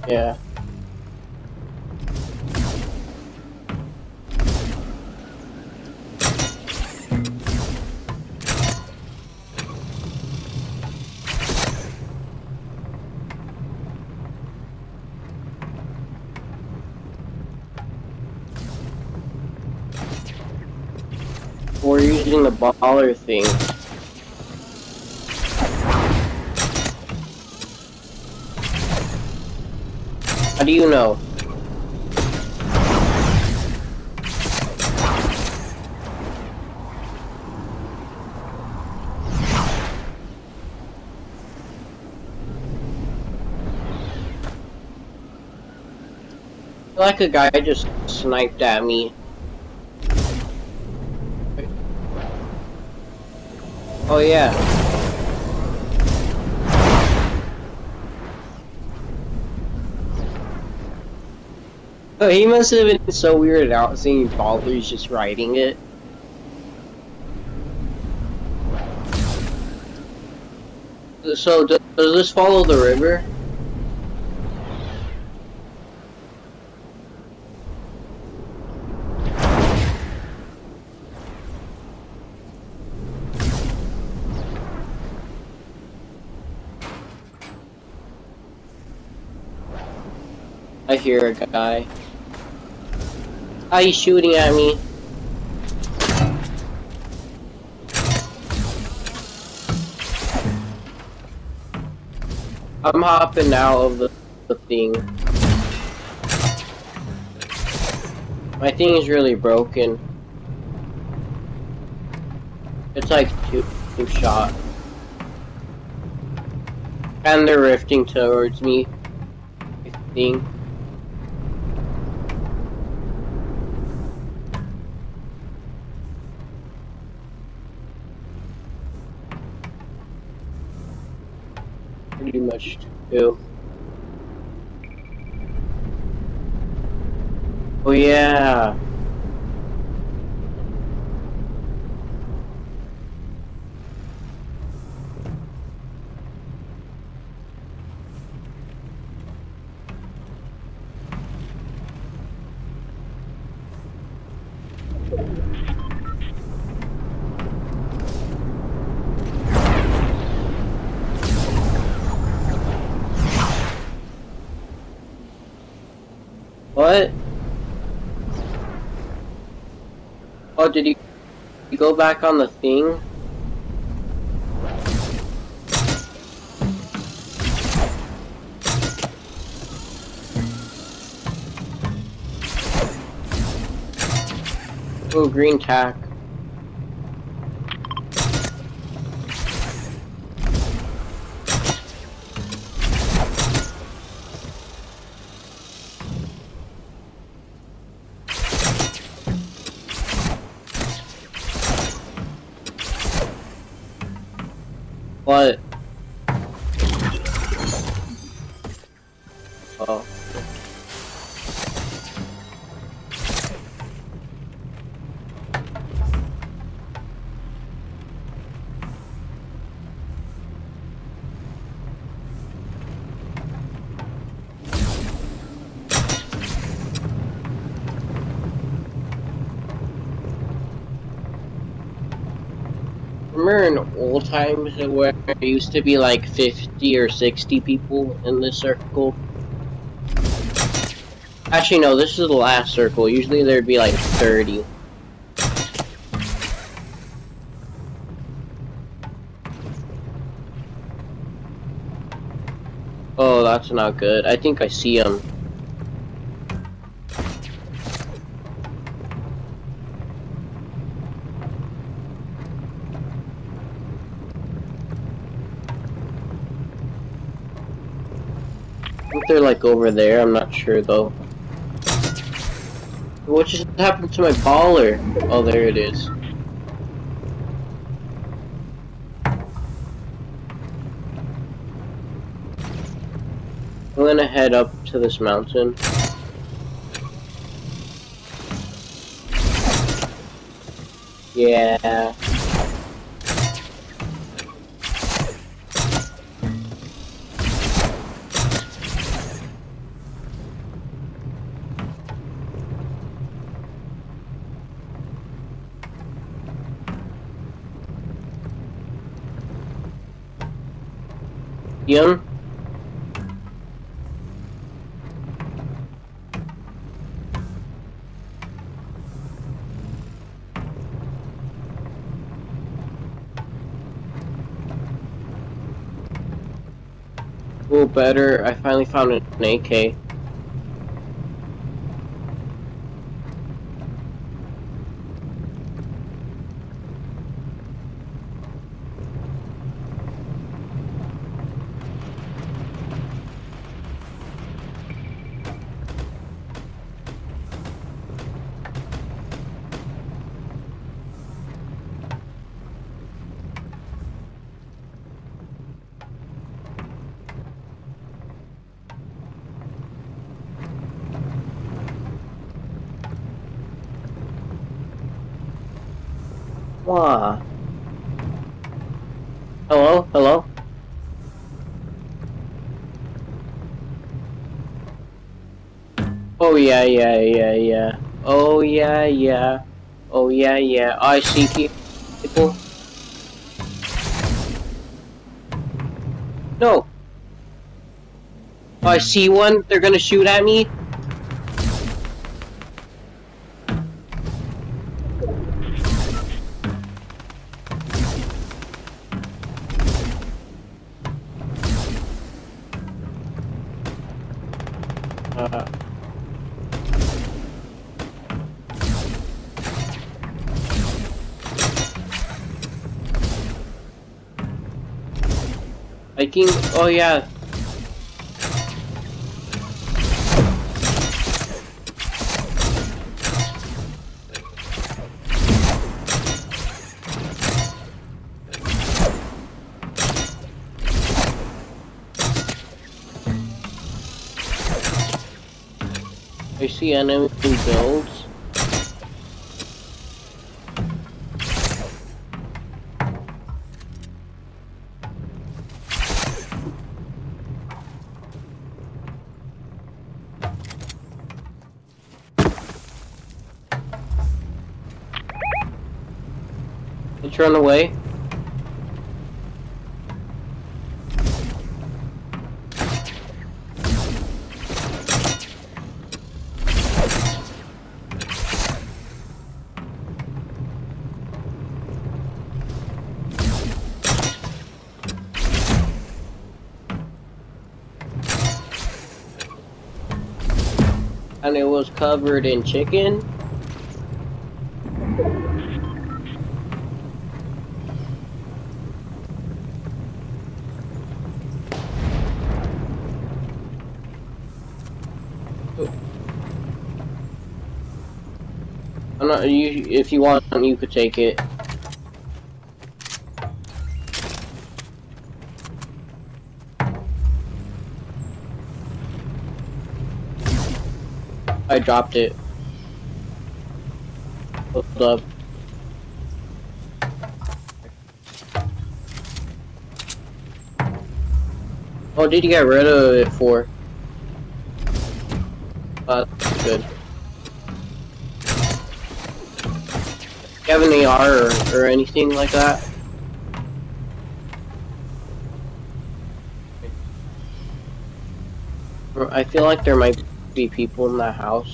Yeah. We're using the baller thing. How do you know? I feel like a guy just sniped at me. Oh yeah. Oh, he must have been so weirded out seeing ballers just riding it. So, does this follow the river? I hear a guy. Ah, he's shooting at me. I'm hopping out of the thing. My thing is really broken. It's like two shot. And they're rifting towards me. I think. Pretty much too. Oh yeah. What? Oh, did you go back on the thing? Oh, green tack. What? Oh. Remember in old times where there used to be like 50 or 60 people in this circle? Actually, no, this is the last circle. Usually there'd be like 30. Oh, that's not good. I think I see him. I think they're like over there. I'm not sure though. What just happened to my baller? Oh, there it is. I'm gonna head up to this mountain. Yeah. Ian? Oh, better. I finally found an AK. Wow. Hello? Hello? Oh yeah, yeah, yeah, yeah. Oh yeah, yeah. Oh yeah, yeah. I see people. No. I see one. They're gonna shoot at me. Uh, Viking. Oh yeah. I see enemy builds. Let's run away. And it was covered in chicken. I'm not. You, if you want, you could take it. I dropped it. Hold up. Oh, did you get rid of it for? That's good. You have an AR or anything like that? I feel like there might be people in that house.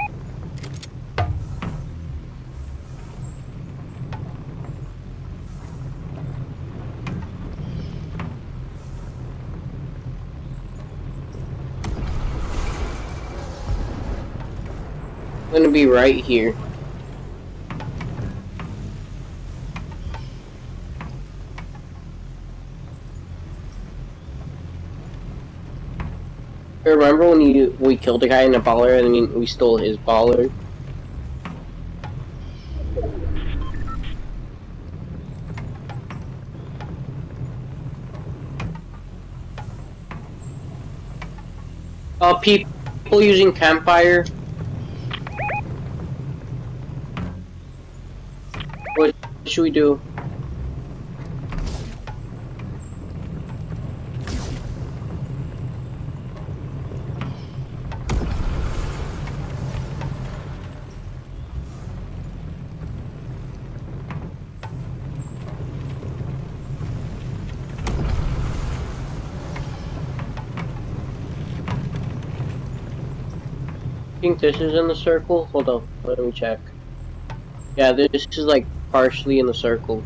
I'm gonna be right here. Remember when we killed a guy in a baller and then we stole his baller? People using campfire. What should we do? think this is in the circle. Hold on, let me check. Yeah, this is like partially in the circle.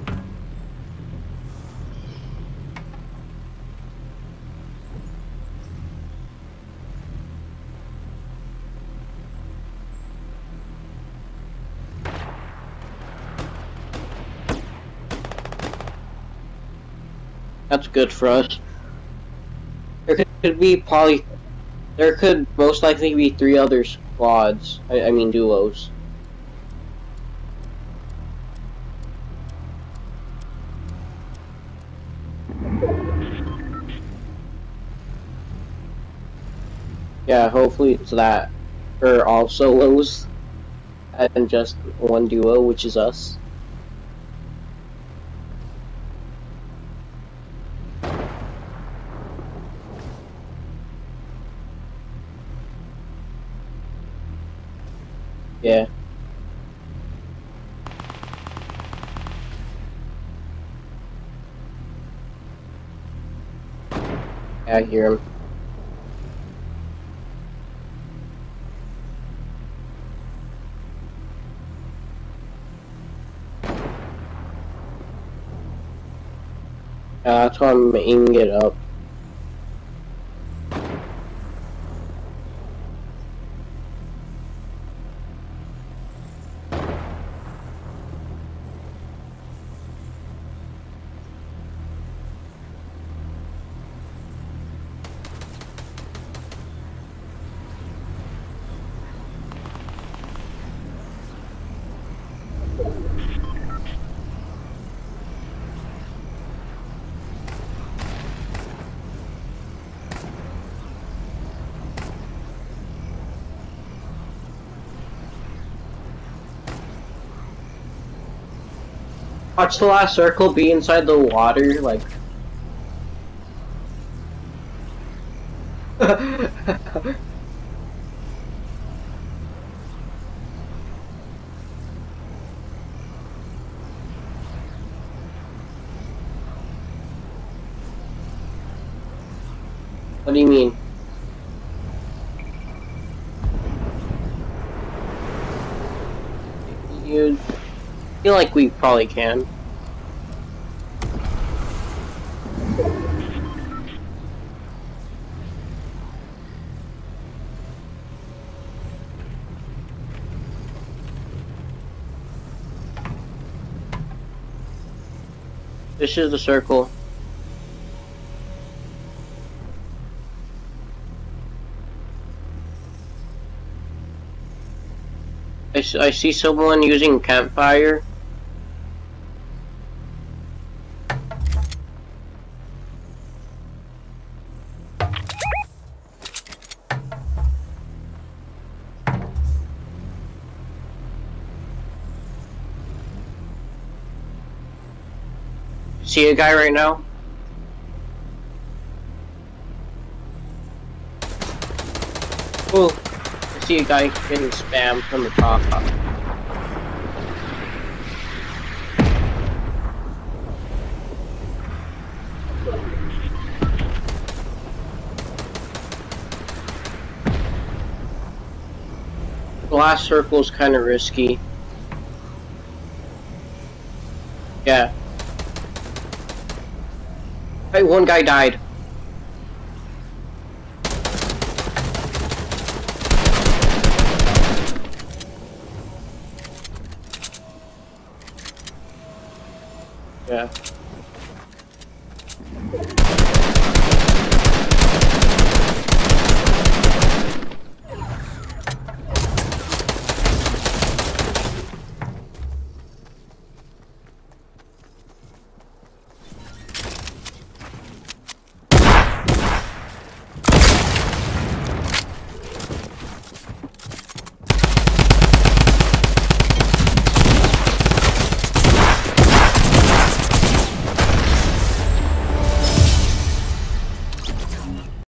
That's good for us. There could most likely be 3 other squads. I mean duos. Yeah, hopefully it's that. Or all solos. And just one duo, which is us. Yeah. I hear him. That's why I'm aiming it up. Watch the last circle be inside the water, like... What do you mean? You feel like we probably can. This is the circle. I see someone using campfire. See a guy right now? Oh, I see a guy getting spammed from the top. The last circle is kind of risky. Yeah. Hey, one guy died. Yeah.